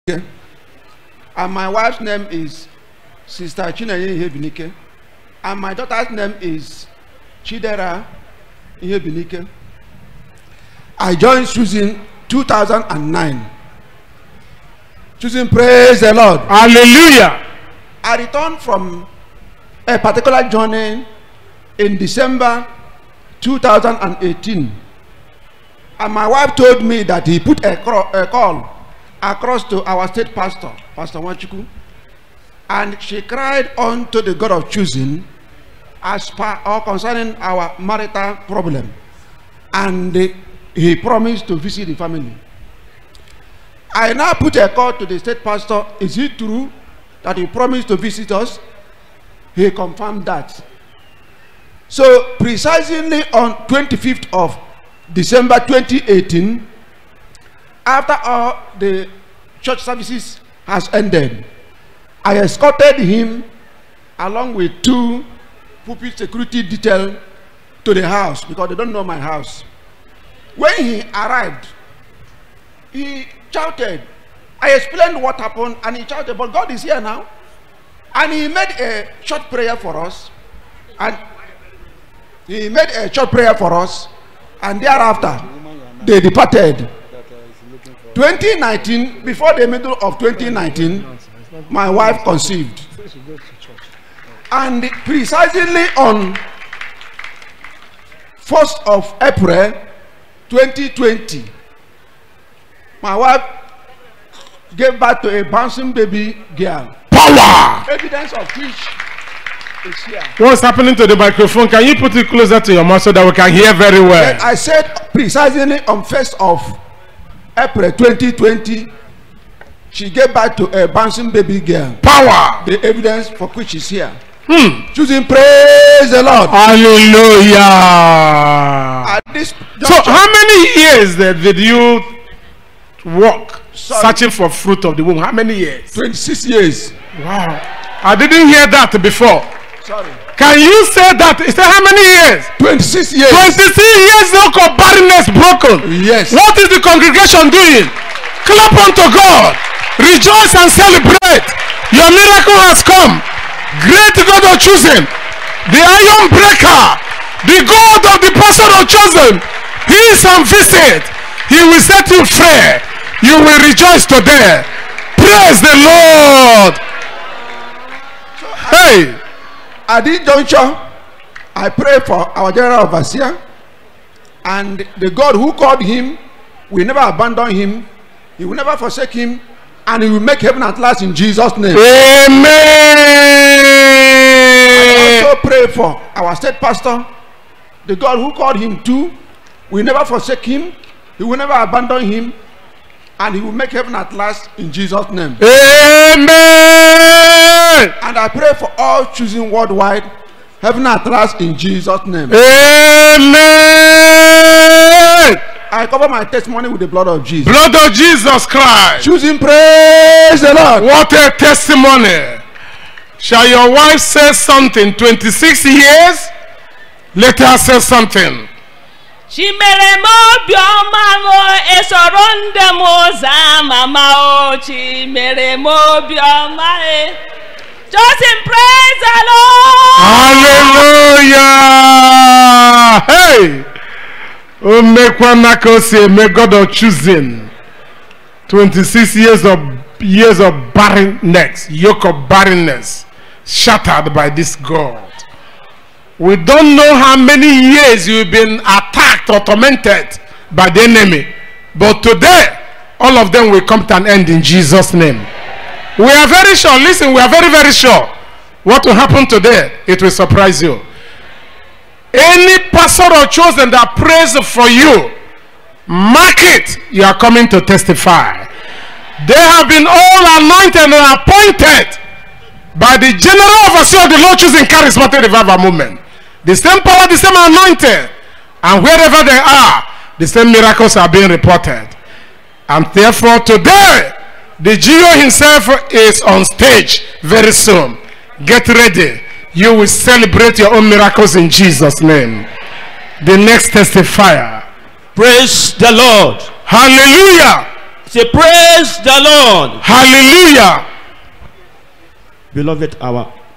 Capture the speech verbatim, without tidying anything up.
And my wife's name is Sister Chinenye Ihebinike. And my daughter's name is Chidera Ihebinike. I joined Susan two thousand nine. Susan, praise the Lord. Hallelujah. I returned from a particular journey in December two thousand eighteen. And my wife told me that he put a, a call across to our state pastor, Pastor Wachuku. And she cried unto the God of choosing as per or concerning our marital problem. And uh, he promised to visit the family. I now put a call to the state pastor. Is it true that he promised to visit us? He confirmed that. So precisely on twenty-fifth of December twenty eighteen, after all the church services has ended, I escorted him along with two pulpit security detail to the house because they don't know my house. When he arrived, he shouted. I explained what happened and he shouted, but God is here now. And he made a short prayer for us. And he made a short prayer for us. And thereafter, they departed. twenty nineteen, before the middle of twenty nineteen, my wife conceived. And precisely on first of April twenty twenty, my wife gave birth to a bouncing baby girl. Power! Evidence of which is here. What's happening to the microphone? Can you put it closer to your mouth so that we can hear very well? Then I said precisely on first of April twenty twenty, she gave birth to a bouncing baby girl. Power! The evidence for which is here. Hmm. Choosing, praise the Lord. Hallelujah. At this So how many years then did you walk Sorry. searching for fruit of the womb? How many years? twenty-six years. Wow. I didn't hear that before. Sorry. Can you say that? Is that how many years? twenty-six years. twenty-six years yoke of barrenness broken. Yes. What is the congregation doing? Clap unto God. Rejoice and celebrate. Your miracle has come. Great God of choosing. The iron breaker. The God of the person of chosen. He is on visit. He will set you free. You will rejoice today. Praise the Lord. Hey. At this juncture, I pray for our general overseer, and the God who called him will never abandon him. He will never forsake him, and he will make heaven at last in Jesus' name. Amen. I also pray for our state pastor, the God who called him too will never forsake him. He will never abandon him, and he will make heaven at last in Jesus' name. Amen. And I pray for all choosing worldwide, heaven at last in Jesus' name. Amen. I cover my testimony with the blood of Jesus. Blood of Jesus Christ. Choosing, praise the Lord. What a testimony. Shall your wife say something? twenty-six years? Let her say something. Chimeremo bioma esoro ndemo za mama o chimeremo bioma e. Just in praise the Lord. Hallelujah. Hey. Oh, make one say, may God of choosing. twenty-six years of years of barrenness, yoke of barrenness, shattered by this God. We don't know how many years you've been attacked or tormented by the enemy, but today all of them will come to an end in Jesus' name. We are very sure. Listen, we are very very sure what will happen today. It will surprise you. Any pastor or chosen that prays for you, mark it. You are coming to testify. They have been all anointed and appointed by the general overseer of the Lord choosing charismatic revival movement. The same power, the same anointing, and wherever they are, the same miracles are being reported. And therefore today, the G O himself is on stage very soon. Get ready. You will celebrate your own miracles in Jesus' name. The next testifier. Praise the Lord. Hallelujah. Say praise the Lord. Hallelujah. Beloved, our